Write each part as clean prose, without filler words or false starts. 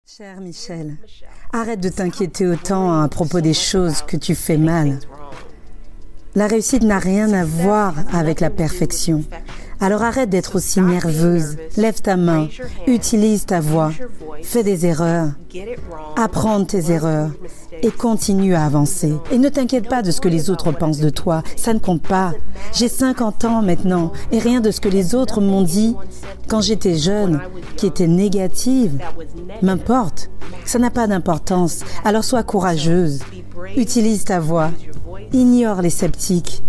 Cher Michel, arrête de t'inquiéter autant à propos des choses que tu fais mal. La réussite n'a rien à voir avec la perfection. Alors arrête d'être aussi nerveuse. Lève ta main, utilise ta voix, fais des erreurs, apprends de tes erreurs et continue à avancer. Et ne t'inquiète pas de ce que les autres pensent de toi, ça ne compte pas. J'ai 50 ans maintenant et rien de ce que les autres m'ont dit quand j'étais jeune, qui était négative, m'importe. Ça n'a pas d'importance, alors sois courageuse. Utilise ta voix, ignore les sceptiques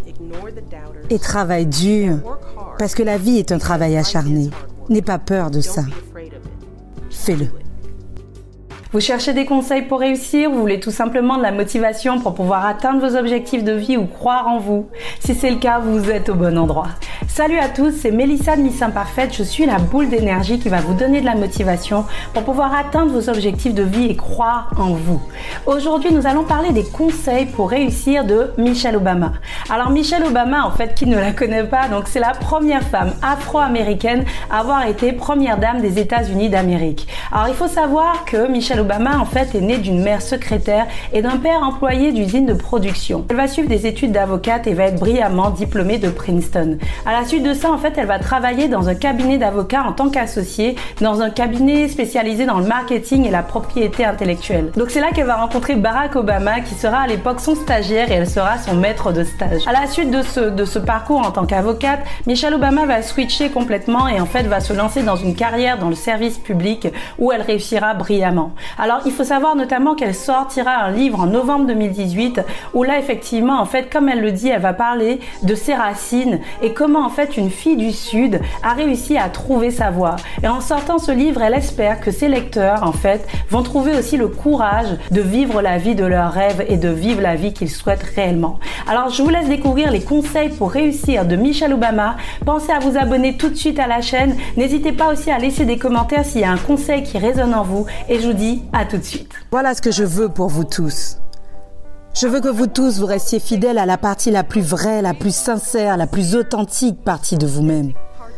et travaille dur, parce que la vie est un travail acharné. N'aie pas peur de ça. Fais-le. Vous cherchez des conseils pour réussir? Vous voulez tout simplement de la motivation pour pouvoir atteindre vos objectifs de vie ou croire en vous? Si c'est le cas, vous êtes au bon endroit. Salut à tous, c'est Mélissa de Miss Imparfaite. Je suis la boule d'énergie qui va vous donner de la motivation pour pouvoir atteindre vos objectifs de vie et croire en vous. Aujourd'hui, nous allons parler des conseils pour réussir de Michelle Obama. Alors Michelle Obama, en fait, qui ne la connaît pas, donc c'est la première femme afro-américaine à avoir été première dame des États-Unis d'Amérique. Alors il faut savoir que Michelle Obama en fait est née d'une mère secrétaire et d'un père employé d'usine de production. Elle va suivre des études d'avocate et va être brillamment diplômée de Princeton. À la suite de ça, en fait, elle va travailler dans un cabinet d'avocats en tant qu'associée, dans un cabinet spécialisé dans le marketing et la propriété intellectuelle. Donc c'est là qu'elle va rencontrer Barack Obama qui sera à l'époque son stagiaire et elle sera son maître de stage. À la suite de ce parcours en tant qu'avocate, Michelle Obama va switcher complètement et en fait va se lancer dans une carrière dans le service public où elle réussira brillamment. Alors il faut savoir notamment qu'elle sortira un livre en novembre 2018 où là effectivement en fait comme elle le dit, elle va parler de ses racines et comment en fait une fille du Sud a réussi à trouver sa voie. Et en sortant ce livre, elle espère que ses lecteurs en fait vont trouver aussi le courage de vivre la vie de leurs rêves et de vivre la vie qu'ils souhaitent réellement. Alors je vous laisse découvrir les conseils pour réussir de Michelle Obama. Pensez à vous abonner tout de suite à la chaîne. N'hésitez pas aussi à laisser des commentaires s'il y a un conseil qui résonne en vous et je vous dis à tout de suite. Voilà ce que je veux pour vous tous. Je veux que vous tous vous restiez fidèles à la partie la plus vraie, la plus sincère, la plus authentique partie de vous-même.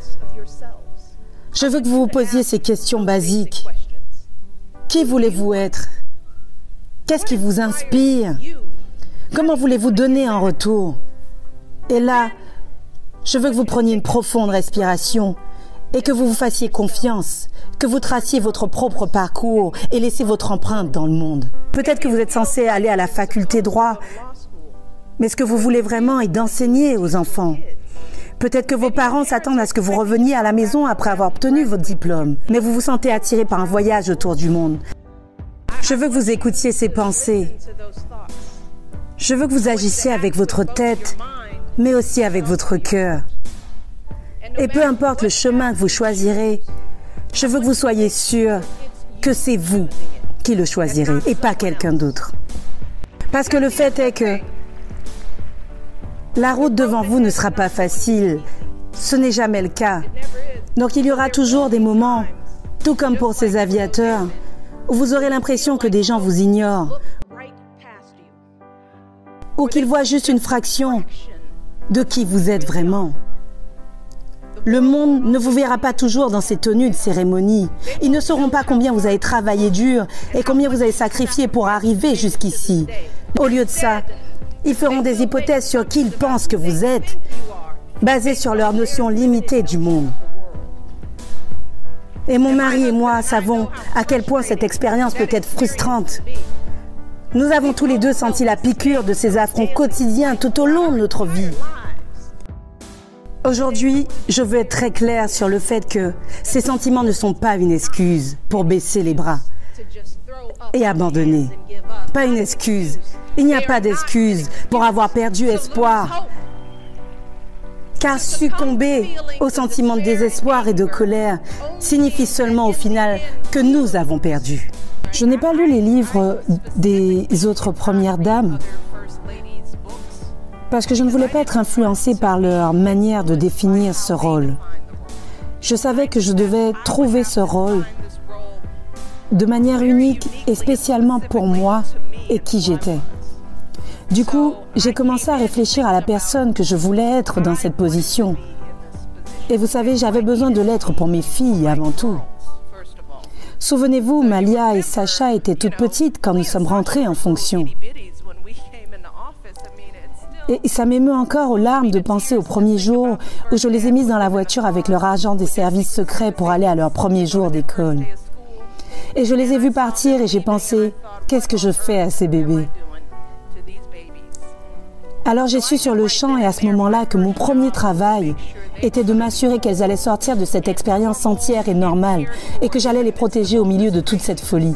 Je veux que vous vous posiez ces questions basiques. Qui voulez-vous être? Qu'est-ce qui vous inspire? Comment voulez-vous donner en retour? Et là, je veux que vous preniez une profonde respiration et que vous vous fassiez confiance, que vous traciez votre propre parcours et laissez votre empreinte dans le monde. Peut-être que vous êtes censé aller à la faculté droit, mais ce que vous voulez vraiment est d'enseigner aux enfants. Peut-être que vos parents s'attendent à ce que vous reveniez à la maison après avoir obtenu votre diplôme, mais vous vous sentez attiré par un voyage autour du monde. Je veux que vous écoutiez ces pensées. Je veux que vous agissiez avec votre tête, mais aussi avec votre cœur. Et peu importe le chemin que vous choisirez, je veux que vous soyez sûr que c'est vous qui le choisirez et pas quelqu'un d'autre. Parce que le fait est que la route devant vous ne sera pas facile. Ce n'est jamais le cas. Donc il y aura toujours des moments, tout comme pour ces aviateurs, où vous aurez l'impression que des gens vous ignorent ou qu'ils voient juste une fraction de qui vous êtes vraiment. Le monde ne vous verra pas toujours dans ces tenues de cérémonie. Ils ne sauront pas combien vous avez travaillé dur et combien vous avez sacrifié pour arriver jusqu'ici. Au lieu de ça, ils feront des hypothèses sur qui ils pensent que vous êtes, basées sur leur notion limitée du monde. Et mon mari et moi savons à quel point cette expérience peut être frustrante. Nous avons tous les deux senti la piqûre de ces affronts quotidiens tout au long de notre vie. Aujourd'hui, je veux être très claire sur le fait que ces sentiments ne sont pas une excuse pour baisser les bras et abandonner. Pas une excuse. Il n'y a pas d'excuse pour avoir perdu espoir. Car succomber aux sentiments de désespoir et de colère signifie seulement au final que nous avons perdu. Je n'ai pas lu les livres des autres premières dames parce que je ne voulais pas être influencée par leur manière de définir ce rôle. Je savais que je devais trouver ce rôle de manière unique et spécialement pour moi et qui j'étais. Du coup, j'ai commencé à réfléchir à la personne que je voulais être dans cette position. Et vous savez, j'avais besoin de l'être pour mes filles avant tout. Souvenez-vous, Malia et Sacha étaient toutes petites quand nous sommes rentrés en fonction. Et ça m'émeut encore aux larmes de penser au premier jour où je les ai mises dans la voiture avec leur agent des services secrets pour aller à leur premier jour d'école. Et je les ai vus partir et j'ai pensé, qu'est-ce que je fais à ces bébés? Alors j'ai su sur le champ et à ce moment-là que mon premier travail était de m'assurer qu'elles allaient sortir de cette expérience entière et normale et que j'allais les protéger au milieu de toute cette folie.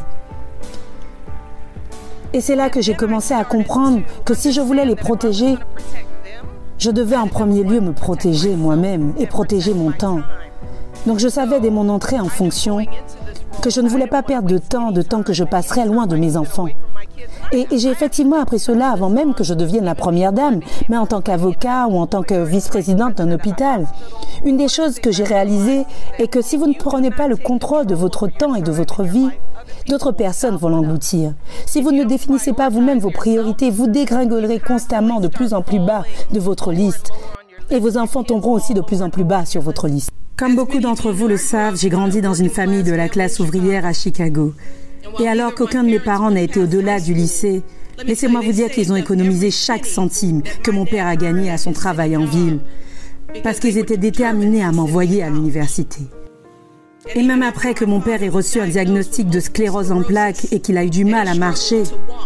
Et c'est là que j'ai commencé à comprendre que si je voulais les protéger, je devais en premier lieu me protéger moi-même et protéger mon temps. Donc je savais dès mon entrée en fonction que je ne voulais pas perdre de temps que je passerais loin de mes enfants. Et j'ai effectivement appris cela avant même que je devienne la première dame, mais en tant qu'avocat ou en tant que vice-présidente d'un hôpital. Une des choses que j'ai réalisées est que si vous ne prenez pas le contrôle de votre temps et de votre vie, d'autres personnes vont l'engloutir. Si vous ne définissez pas vous-même vos priorités, vous dégringolerez constamment de plus en plus bas de votre liste. Et vos enfants tomberont aussi de plus en plus bas sur votre liste. Comme beaucoup d'entre vous le savent, j'ai grandi dans une famille de la classe ouvrière à Chicago. Et alors qu'aucun de mes parents n'a été au-delà du lycée, laissez-moi vous dire qu'ils ont économisé chaque centime que mon père a gagné à son travail en ville, parce qu'ils étaient déterminés à m'envoyer à l'université. Et même après que mon père ait reçu un diagnostic de sclérose en plaques et qu'il a eu du mal à marcher,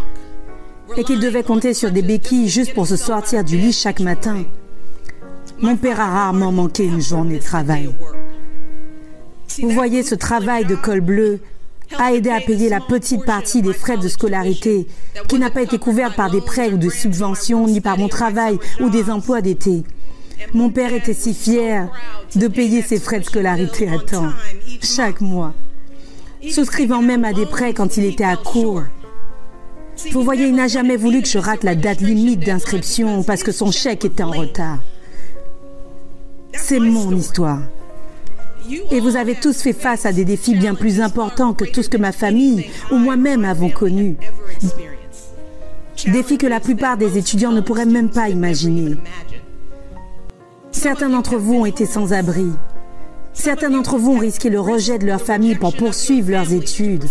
et qu'il devait compter sur des béquilles juste pour se sortir du lit chaque matin, mon père a rarement manqué une journée de travail. Vous voyez, ce travail de col bleu a aidé à payer la petite partie des frais de scolarité qui n'a pas été couverte par des prêts ou de subventions, ni par mon travail ou des emplois d'été. Mon père était si fier de payer ses frais de scolarité à temps, chaque mois, souscrivant même à des prêts quand il était à court. Vous voyez, il n'a jamais voulu que je rate la date limite d'inscription parce que son chèque était en retard. C'est mon histoire. Et vous avez tous fait face à des défis bien plus importants que tout ce que ma famille ou moi-même avons connu. Défis que la plupart des étudiants ne pourraient même pas imaginer. Certains d'entre vous ont été sans abri. Certains d'entre vous ont risqué le rejet de leur famille pour poursuivre leurs études.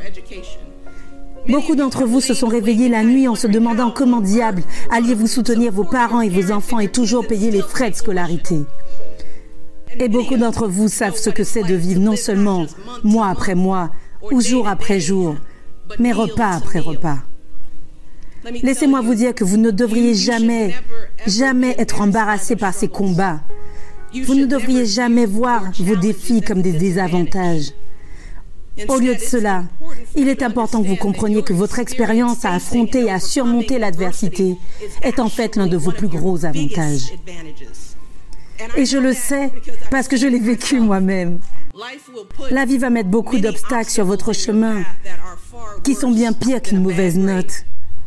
Beaucoup d'entre vous se sont réveillés la nuit en se demandant comment diable alliez-vous soutenir vos parents et vos enfants et toujours payer les frais de scolarité. Et beaucoup d'entre vous savent ce que c'est de vivre non seulement mois après mois ou jour après jour, mais repas après repas. Laissez-moi vous dire que vous ne devriez jamais être embarrassé par ces combats. Vous ne devriez jamais voir vos défis comme des désavantages. Au lieu de cela, il est important que vous compreniez que votre expérience à affronter et à surmonter l'adversité est en fait l'un de vos plus gros avantages. Et je le sais parce que je l'ai vécu moi-même. La vie va mettre beaucoup d'obstacles sur votre chemin qui sont bien pires qu'une mauvaise note.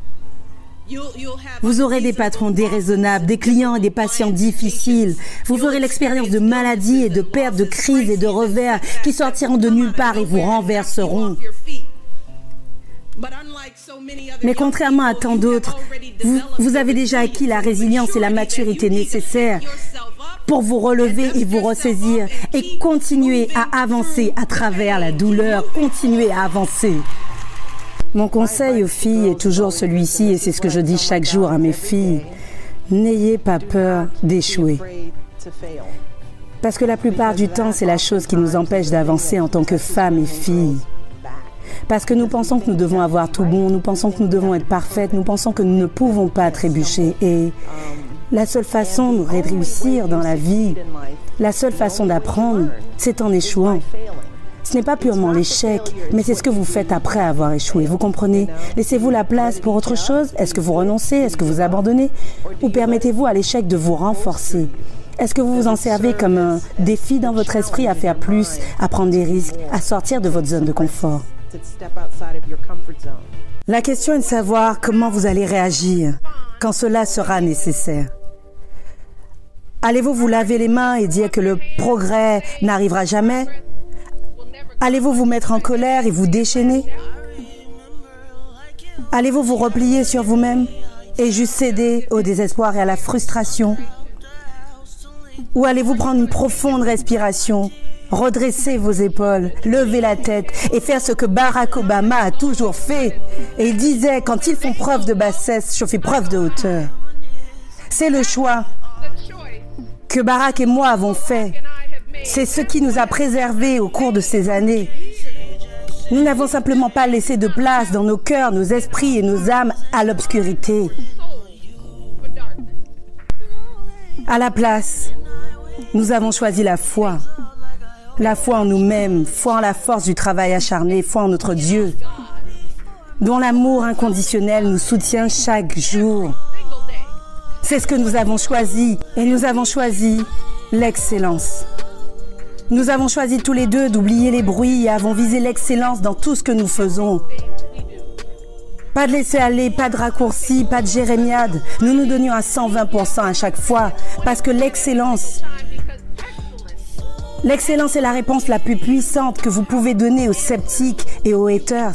Vous aurez des patrons déraisonnables, des clients et des patients difficiles. Vous ferez l'expérience de maladies et de pertes, de crises et de revers qui sortiront de nulle part et vous renverseront. Mais contrairement à tant d'autres, vous avez déjà acquis la résilience et la maturité nécessaires pour vous relever et vous ressaisir et continuer à avancer à travers la douleur, continuer à avancer. Mon conseil aux filles est toujours celui-ci et c'est ce que je dis chaque jour à mes filles. N'ayez pas peur d'échouer. Parce que la plupart du temps, c'est la chose qui nous empêche d'avancer en tant que femmes et filles. Parce que nous pensons que nous devons avoir tout bon, nous pensons que nous devons être parfaites, nous pensons que nous ne pouvons pas trébucher. Et la seule façon de réussir dans la vie, la seule façon d'apprendre, c'est en échouant. Ce n'est pas purement l'échec, mais c'est ce que vous faites après avoir échoué. Vous comprenez? Laissez-vous la place pour autre chose? Est-ce que vous renoncez? Est-ce que vous abandonnez? Ou permettez-vous à l'échec de vous renforcer? Est-ce que vous vous en servez comme un défi dans votre esprit à faire plus, à prendre des risques, à sortir de votre zone de confort? La question est de savoir comment vous allez réagir quand cela sera nécessaire. Allez-vous vous laver les mains et dire que le progrès n'arrivera jamais? Allez-vous vous mettre en colère et vous déchaîner? Allez-vous vous replier sur vous-même et juste céder au désespoir et à la frustration? Ou allez-vous prendre une profonde respiration redresser vos épaules, lever la tête et faire ce que Barack Obama a toujours fait. Et il disait, quand ils font preuve de bassesse, je fais preuve de hauteur. C'est le choix que Barack et moi avons fait. C'est ce qui nous a préservés au cours de ces années. Nous n'avons simplement pas laissé de place dans nos cœurs, nos esprits et nos âmes à l'obscurité. À la place, nous avons choisi la foi. La foi en nous-mêmes, foi en la force du travail acharné, foi en notre Dieu, dont l'amour inconditionnel nous soutient chaque jour. C'est ce que nous avons choisi, et nous avons choisi l'excellence. Nous avons choisi tous les deux d'oublier les bruits et avons visé l'excellence dans tout ce que nous faisons. Pas de laisser aller, pas de raccourcis, pas de jérémiade. Nous nous donnions à 120% à chaque fois, parce que l'excellence est la réponse la plus puissante que vous pouvez donner aux sceptiques et aux haters.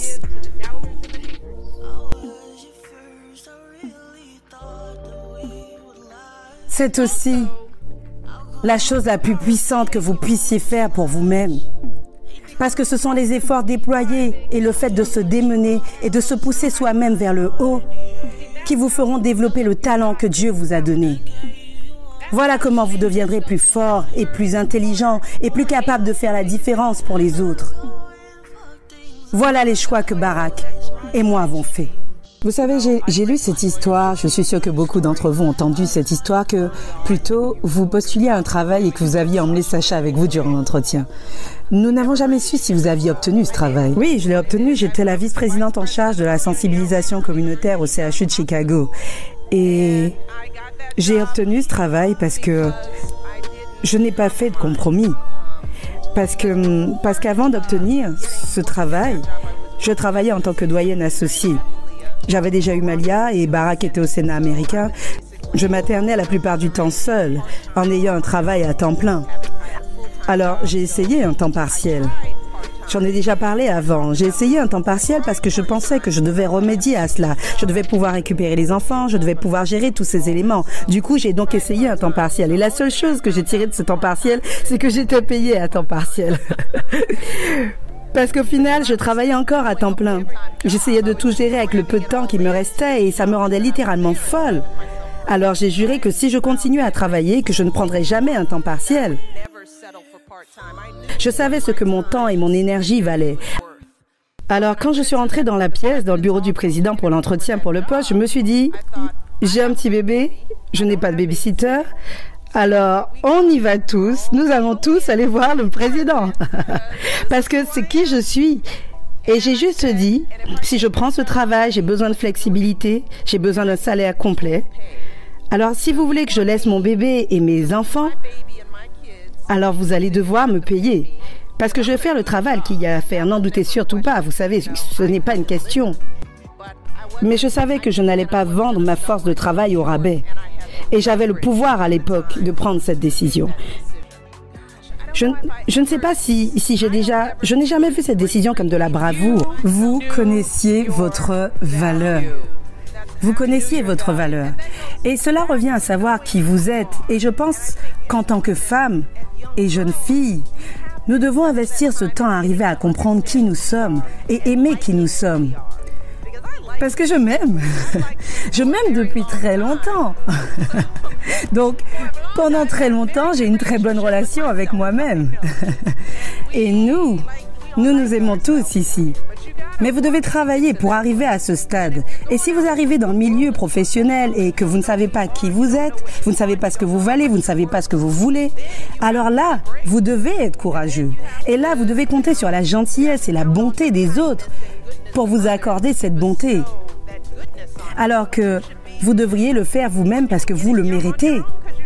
C'est aussi la chose la plus puissante que vous puissiez faire pour vous-même. Parce que ce sont les efforts déployés et le fait de se démener et de se pousser soi-même vers le haut qui vous feront développer le talent que Dieu vous a donné. Voilà comment vous deviendrez plus fort et plus intelligent et plus capable de faire la différence pour les autres. Voilà les choix que Barack et moi avons faits. Vous savez, j'ai lu cette histoire, je suis sûre que beaucoup d'entre vous ont entendu cette histoire, que plutôt vous postuliez à un travail et que vous aviez emmené Sacha avec vous durant l'entretien. Nous n'avons jamais su si vous aviez obtenu ce travail. Oui, je l'ai obtenu, j'étais la vice-présidente en charge de la sensibilisation communautaire au CHU de Chicago. Et j'ai obtenu ce travail parce que je n'ai pas fait de compromis. Parce qu'avant d'obtenir ce travail, je travaillais en tant que doyenne associée. J'avais déjà eu Malia et Barack était au Sénat américain. Je maternais la plupart du temps seule, en ayant un travail à temps plein. Alors, j'ai essayé un temps partiel. J'en ai déjà parlé avant. J'ai essayé un temps partiel parce que je pensais que je devais remédier à cela. Je devais pouvoir récupérer les enfants, je devais pouvoir gérer tous ces éléments. Du coup, j'ai donc essayé un temps partiel. Et la seule chose que j'ai tirée de ce temps partiel, c'est que j'étais payée à temps partiel. Parce qu'au final, je travaillais encore à temps plein. J'essayais de tout gérer avec le peu de temps qui me restait et ça me rendait littéralement folle. Alors j'ai juré que si je continuais à travailler, que je ne prendrais jamais un temps partiel. Je savais ce que mon temps et mon énergie valaient. Alors quand je suis rentrée dans la pièce, dans le bureau du président pour l'entretien pour le poste, je me suis dit, j'ai un petit bébé, je n'ai pas de babysitter. Alors, on y va tous, nous allons tous aller voir le président. Parce que c'est qui je suis. Et j'ai juste dit, si je prends ce travail, j'ai besoin de flexibilité, j'ai besoin d'un salaire complet. Alors, si vous voulez que je laisse mon bébé et mes enfants, alors vous allez devoir me payer. Parce que je vais faire le travail qu'il y a à faire, n'en doutez surtout pas, vous savez, ce n'est pas une question. Mais je savais que je n'allais pas vendre ma force de travail au rabais. Et j'avais le pouvoir à l'époque de prendre cette décision. Je ne sais pas si je n'ai jamais vu cette décision comme de la bravoure. Vous connaissiez votre valeur. Vous connaissiez votre valeur. Et cela revient à savoir qui vous êtes. Et je pense qu'en tant que femme et jeune fille, nous devons investir ce temps à arriver à comprendre qui nous sommes et aimer qui nous sommes. Parce que je m'aime. Je m'aime depuis très longtemps. Donc, pendant très longtemps, j'ai une très bonne relation avec moi-même. Et nous aimons tous ici. Mais vous devez travailler pour arriver à ce stade. Et si vous arrivez dans le milieu professionnel et que vous ne savez pas qui vous êtes, vous ne savez pas ce que vous valez, vous ne savez pas ce que vous voulez, alors là, vous devez être courageux. Et là, vous devez compter sur la gentillesse et la bonté des autres pour vous accorder cette bonté. Alors que vous devriez le faire vous-même parce que vous le méritez.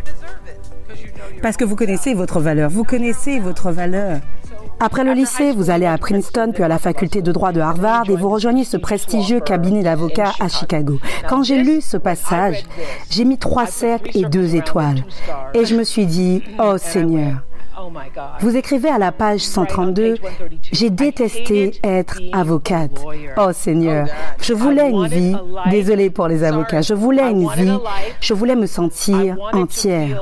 Parce que vous connaissez votre valeur. Vous connaissez votre valeur. Après le lycée, vous allez à Princeton, puis à la faculté de droit de Harvard et vous rejoignez ce prestigieux cabinet d'avocats à Chicago. Quand j'ai lu ce passage, j'ai mis 3 cercles et 2 étoiles. Et je me suis dit, oh Seigneur, vous écrivez à la page 132, « J'ai détesté être avocate. » Oh Seigneur, je voulais une vie, désolée pour les avocats, je voulais une vie, je voulais me sentir entière.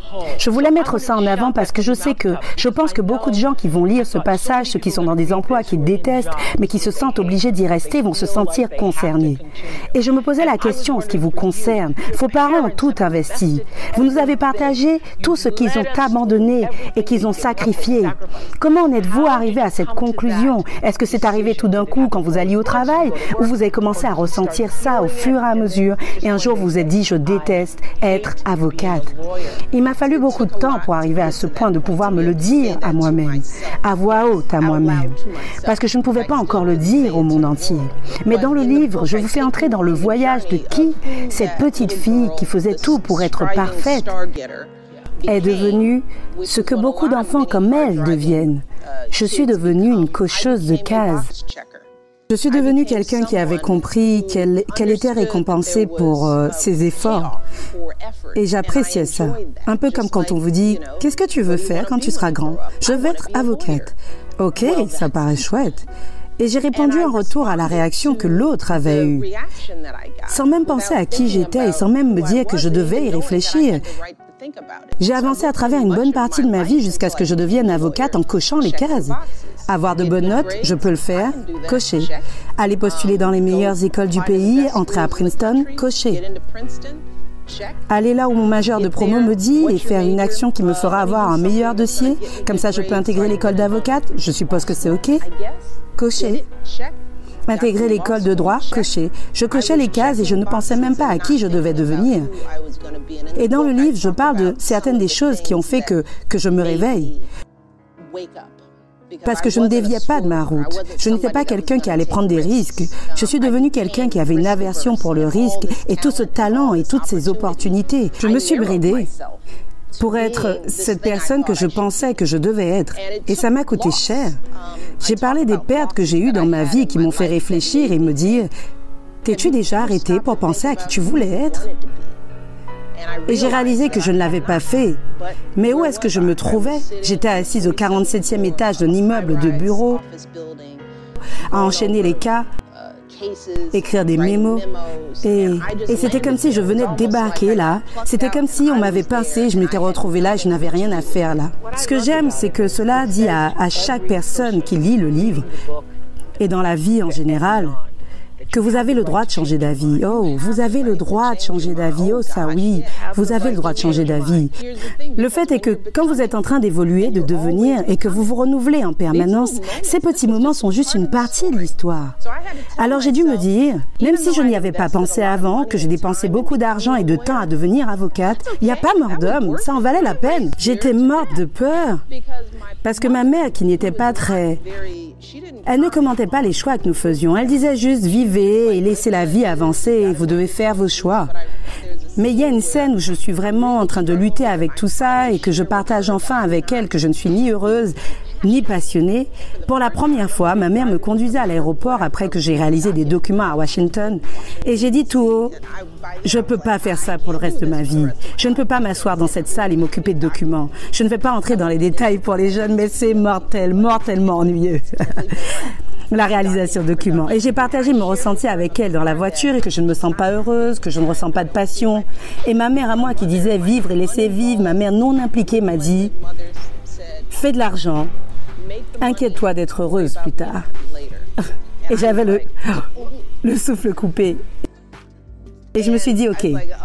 Je voulais mettre ça en avant parce que je pense que beaucoup de gens qui vont lire ce passage, ceux qui sont dans des emplois qu'ils détestent, mais qui se sentent obligés d'y rester, vont se sentir concernés. Et je me posais la question en ce qui vous concerne. Vos parents ont tout investi. Vous nous avez partagé tout ce qu'ils ont abandonné et qu'ils ont sacrifié. Comment en êtes-vous arrivé à cette conclusion? Est-ce que c'est arrivé tout d'un coup quand vous alliez au travail ou vous avez commencé à ressentir ça au fur et à mesure et un jour vous vous êtes dit « je déteste être avocate ». Il m'a fallu beaucoup de temps pour arriver à ce point de pouvoir me le dire à moi-même, à voix haute à moi-même, parce que je ne pouvais pas encore le dire au monde entier. Mais dans le livre, je vous fais entrer dans le voyage de qui cette petite fille qui faisait tout pour être parfaite est devenue ce que beaucoup d'enfants comme elle deviennent. Je suis devenue une cocheuse de cases. Je suis devenue quelqu'un qui avait compris qu'elle était récompensée pour ses efforts. Et j'appréciais ça. Un peu comme quand on vous dit « Qu'est-ce que tu veux faire quand tu seras grand ?»« Je veux être avocate. » Ok, ça paraît chouette. Et j'ai répondu en retour à la réaction que l'autre avait eue, sans même penser à qui j'étais et sans même me dire que je devais y réfléchir. J'ai avancé à travers une bonne partie de ma vie jusqu'à ce que je devienne avocate en cochant les cases. Avoir de bonnes notes, je peux le faire, cocher. Aller postuler dans les meilleures écoles du pays, entrer à Princeton, cocher. Aller là où mon major de promo me dit et faire une action qui me fera avoir un meilleur dossier, comme ça je peux intégrer l'école d'avocate, je suppose que c'est OK. Cocher. Intégrer l'école de droit, cocher. Je cochais les cases et je ne pensais même pas à qui je devais devenir. Et dans le livre, je parle de certaines des choses qui ont fait que je me réveille. Parce que je ne déviais pas de ma route. Je n'étais pas quelqu'un qui allait prendre des risques. Je suis devenue quelqu'un qui avait une aversion pour le risque et tout ce talent et toutes ces opportunités. Je me suis bridée pour être cette personne que je pensais que je devais être. Et ça m'a coûté cher. J'ai parlé des pertes que j'ai eues dans ma vie qui m'ont fait réfléchir et me dire « T'es-tu déjà arrêté pour penser à qui tu voulais être ?» Et j'ai réalisé que je ne l'avais pas fait. Mais où est-ce que je me trouvais? J'étais assise au 47e étage d'un immeuble de bureau, à enchaîner les cas, écrire des mémos. Et c'était comme si je venais de débarquer là. C'était comme si on m'avait pincé, je m'étais retrouvée là et je n'avais rien à faire là. Ce que j'aime, c'est que cela dit à chaque personne qui lit le livre, et dans la vie en général, que vous avez le droit de changer d'avis. Oh, vous avez le droit de changer d'avis. Oh, ça oui, vous avez le droit de changer d'avis. Le fait est que quand vous êtes en train d'évoluer, de devenir et que vous vous renouvelez en permanence, ces petits moments sont juste une partie de l'histoire. Alors j'ai dû me dire, même si je n'y avais pas pensé avant, que j'ai dépensé beaucoup d'argent et de temps à devenir avocate, il n'y a pas mort d'homme, ça en valait la peine. J'étais morte de peur. Parce que ma mère, qui n'était pas très... Elle ne commentait pas les choix que nous faisions. Elle disait juste « Vivez et laissez la vie avancer, vous devez faire vos choix ». Mais il y a une scène où je suis vraiment en train de lutter avec tout ça et que je partage enfin avec elle que je ne suis ni heureuse ni passionnée. Pour la première fois, ma mère me conduisait à l'aéroport après que j'ai réalisé des documents à Washington. Et j'ai dit tout haut, je ne peux pas faire ça pour le reste de ma vie. Je ne peux pas m'asseoir dans cette salle et m'occuper de documents. Je ne vais pas entrer dans les détails pour les jeunes, mais c'est mortellement ennuyeux. La réalisation de documents. Et j'ai partagé mon ressenti avec elle dans la voiture et que je ne me sens pas heureuse, que je ne ressens pas de passion. Et ma mère à moi qui disait vivre et laisser vivre, ma mère non impliquée m'a dit « Fais de l'argent, inquiète-toi d'être heureuse plus tard. » Et j'avais le souffle coupé. Et je me suis dit « Ok ».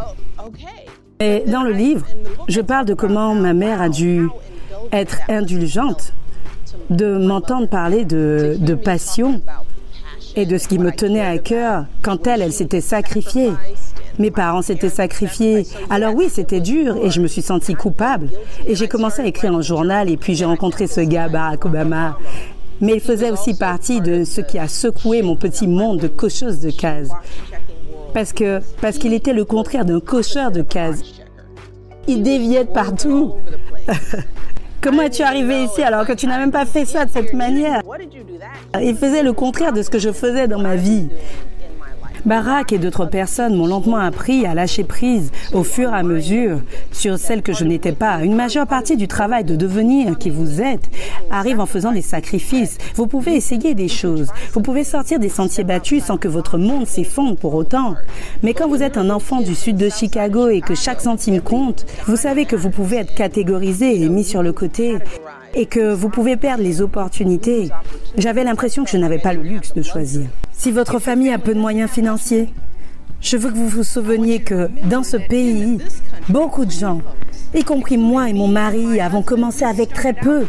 Et dans le livre, je parle de comment ma mère a dû être indulgente de m'entendre parler de passion et de ce qui me tenait à cœur quand elle s'était sacrifiée. Mes parents s'étaient sacrifiés. Alors oui, c'était dur et je me suis sentie coupable. Et j'ai commencé à écrire un journal et puis j'ai rencontré ce gars, Barack Obama. Mais il faisait aussi partie de ce qui a secoué mon petit monde de cocheuse de cases. Parce qu'il était le contraire d'un cocheur de cases. Il déviait de partout. Comment es-tu arrivé ici alors que tu n'as même pas fait ça de cette manière? Il faisait le contraire de ce que je faisais dans ma vie. Barack et d'autres personnes m'ont lentement appris à lâcher prise au fur et à mesure sur celle que je n'étais pas. Une majeure partie du travail de devenir qui vous êtes arrive en faisant des sacrifices. Vous pouvez essayer des choses. Vous pouvez sortir des sentiers battus sans que votre monde s'effondre pour autant. Mais quand vous êtes un enfant du sud de Chicago et que chaque centime compte, vous savez que vous pouvez être catégorisé et mis sur le côté et que vous pouvez perdre les opportunités. J'avais l'impression que je n'avais pas le luxe de choisir. Si votre famille a peu de moyens financiers, je veux que vous vous souveniez que dans ce pays, beaucoup de gens, y compris moi et mon mari, avons commencé avec très peu.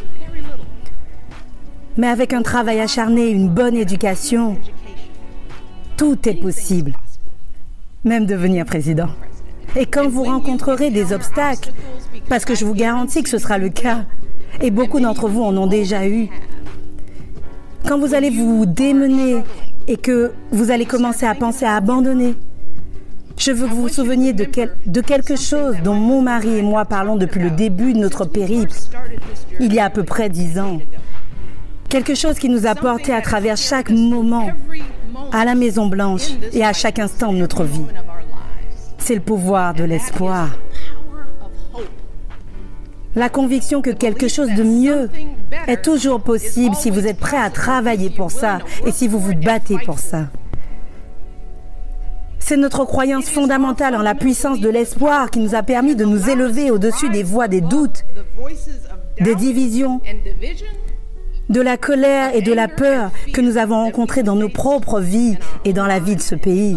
Mais avec un travail acharné, une bonne éducation, tout est possible, même devenir président. Et quand vous rencontrerez des obstacles, parce que je vous garantis que ce sera le cas, et beaucoup d'entre vous en ont déjà eu, quand vous allez vous démener et que vous allez commencer à penser à abandonner, je veux que vous vous souveniez de quelque chose dont mon mari et moi parlons depuis le début de notre périple, il y a à peu près 10 ans. Quelque chose qui nous a portés à travers chaque moment, à la Maison Blanche et à chaque instant de notre vie. C'est le pouvoir de l'espoir. La conviction que quelque chose de mieux est toujours possible si vous êtes prêt à travailler pour ça et si vous vous battez pour ça. C'est notre croyance fondamentale en la puissance de l'espoir qui nous a permis de nous élever au-dessus des voix des doutes, des divisions, de la colère et de la peur que nous avons rencontrées dans nos propres vies et dans la vie de ce pays.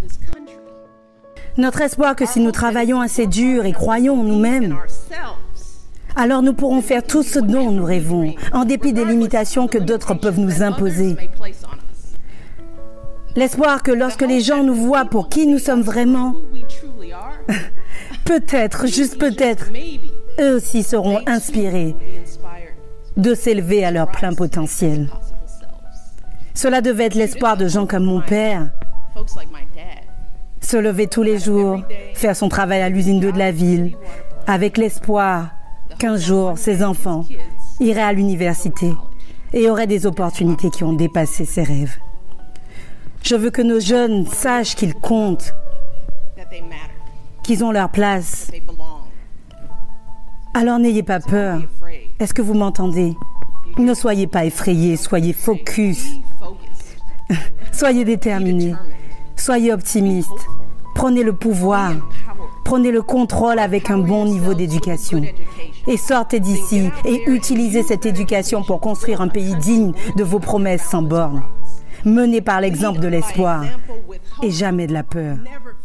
Notre espoir que si nous travaillons assez dur et croyons en nous-mêmes, alors nous pourrons faire tout ce dont nous rêvons, en dépit des limitations que d'autres peuvent nous imposer. L'espoir que lorsque les gens nous voient pour qui nous sommes vraiment, peut-être, juste peut-être, eux aussi seront inspirés de s'élever à leur plein potentiel. Cela devait être l'espoir de gens comme mon père. Se lever tous les jours, faire son travail à l'usine d'eau de la ville, avec l'espoir qu'un jour, ses enfants iraient à l'université et auraient des opportunités qui ont dépassé ses rêves. Je veux que nos jeunes sachent qu'ils comptent, qu'ils ont leur place. Alors n'ayez pas peur. Est-ce que vous m'entendez? Ne soyez pas effrayés, soyez focus. Soyez déterminés, soyez optimistes. Prenez le pouvoir, prenez le contrôle avec un bon niveau d'éducation. Et sortez d'ici et utilisez cette éducation pour construire un pays digne de vos promesses sans bornes. Menez par l'exemple de l'espoir et jamais de la peur.